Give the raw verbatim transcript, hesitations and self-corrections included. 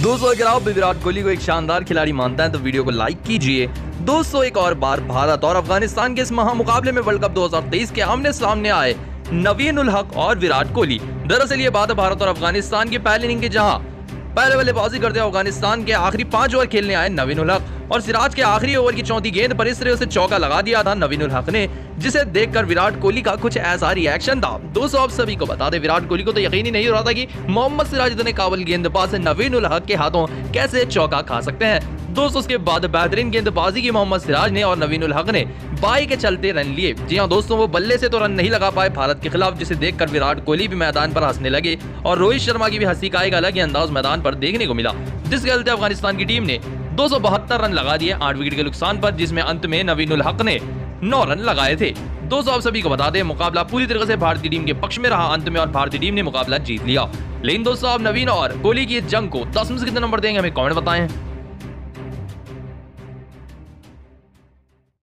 दोस्तों अगर आप भी विराट कोहली को एक शानदार खिलाड़ी मानते हैं तो वीडियो को लाइक कीजिए। दोस्तों एक और बार भारत और अफगानिस्तान के इस महामुकाबले में वर्ल्ड कप दो हज़ार तेईस के आमने सामने आए नवीन उल हक और विराट कोहली। दरअसल ये बात है भारत और अफगानिस्तान की पहली इनिंग की, जहां पहले बल्लेबाजी करते अफगानिस्तान के आखिरी पांच ओवर खेलने आए नवीन उल हक और सिराज के आखिरी ओवर की चौथी गेंद पर इस तरह से चौका लगा दिया था नवीन उल हक ने, जिसे देखकर विराट कोहली का कुछ ऐसा रिएक्शन था। दोस्तों आप सभी को बता दें, विराट कोहली को तो यकीन ही नहीं हो रहा था कि मोहम्मद सिराज इतने काबिल गेंदबाज से नवीन उल हक के हाथों कैसे चौका खा सकते हैं। दोस्तों उसके बाद बेहतरीन गेंदबाजी की मोहम्मद सिराज ने और नवीन उल हक ने बाई के चलते रन लिए। जी हां दोस्तों, वो बल्ले से तो रन नहीं लगा पाए भारत के खिलाफ, जिसे देखकर विराट कोहली भी मैदान पर हंसने लगे और रोहित शर्मा की भी हंसी का एक अलग ही अंदाज मैदान पर देखने को मिला, जिसके चलते अफगानिस्तान की टीम ने दो सौ बहत्तर रन लगा दिए आठ विकेट के नुकसान पर, जिसमें अंत में नवीन उल हक ने नौ रन लगाए थे। दोस्तों आप सभी को बता दें, मुकाबला पूरी तरह से भारतीय टीम के पक्ष में रहा अंत में और भारतीय टीम ने मुकाबला जीत लिया। लेकिन दोस्तों आप नवीन और कोहली की इस जंग को दस में से कितने नंबर देंगे हमें कमेंट बताएं।